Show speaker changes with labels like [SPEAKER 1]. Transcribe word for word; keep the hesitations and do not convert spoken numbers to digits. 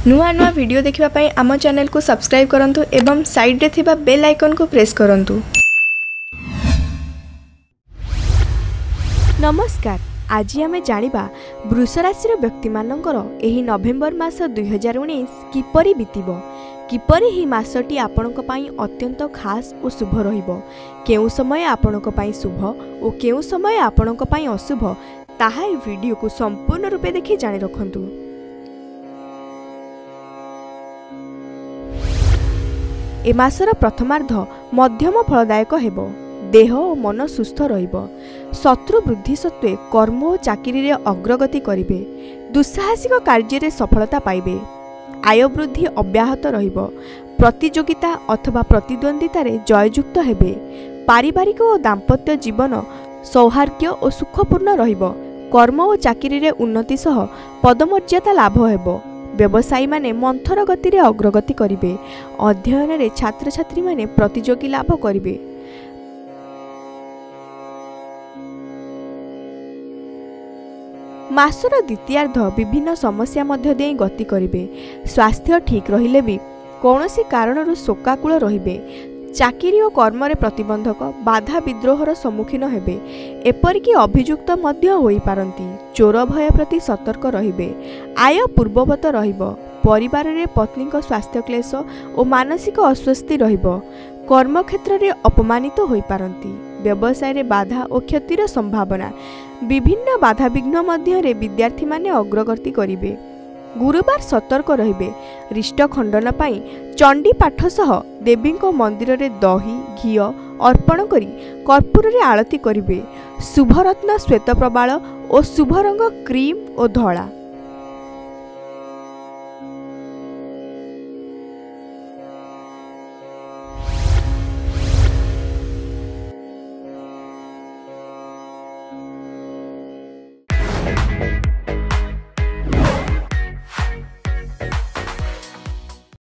[SPEAKER 1] नुआ नुआ वीडियो देखिबा पई आम चैनल को सब्सक्राइब करंतु एवं साइड रे थिबा बेल आइकन को प्रेस करंतु।
[SPEAKER 2] नमस्कार, आज आमे जानिबा वृष राशि व्यक्ति मानकर एही नवेम्बर मास दुई हजार उन्नीस किपरि बीतिबो, किपरि ही मासटी आपणक पई अत्यंत खास और शुभ रहिबो, केउ समय आपणक पई शुभ और केउ समय आपणक पई अशुभ ताहा ए वीडियो को संपूर्ण रूपे देखि जानि रखंतु। ए मासर प्रथमार्ध मध्यम फलदायक हेबो, देह और मन सुस्थ रहिबो, शत्रु वृद्धि सत्वे कर्म और चाकरी रे अग्रगति करिवे, दुस्साहसिक कार्य रे सफलता पाइबे, आय वृद्धि अब्याहत रहिबो, प्रतियोगिता अथवा प्रतिद्वंदिता रे जययुक्त हेबे, पारिवारिक और दाम्पत्य जीवन सौहार्द्य और सुखपूर्ण रहिबो, कर्म और चाकरी रे उन्नति सह पदमर्यादा लाभ हेबो, व्यवसायी माने मंथर गति रे अग्रगति करिवे, अध्ययन रे छात्र छात्री माने प्रतियोगी लाभ करिवे। मासर द्वितीयार्ध विभिन्न समस्या मध्य दे गति करिवे, स्वास्थ्य ठीक रहिले भी कौनसी कारणरू शोकाकुल रहिबे, चाकरी और कर्म रे प्रतिबंधक बाधा विद्रोहर सम्मुखीन हेबे, एपरिकी अभियुक्त मध्य होई पारंती, चोर भय प्रति सतर्क रहिबे, आय पूर्ववत रहिबो, परिवार रे पत्नी को स्वास्थ्य क्लेश और मानसिक अस्वस्थी रहिबो, कर्म क्षेत्र रे अपमानित होई पारंती, व्यवसाय रे बाधा और क्षतिर संभावना, विभिन्न बाधा विघ्न मध्य रे विद्यार्थी माने अग्रगति करिवे, गुरुवार सतर्क रहिबे, रिष्ट खंडन पाई चंडी पाठ सह देवी मंदिर रे दही घी अर्पण करी कर्पूर रे आरती करिवे, शुभरत्न श्वेत प्रबाल और शुभ रंग क्रीम और धला।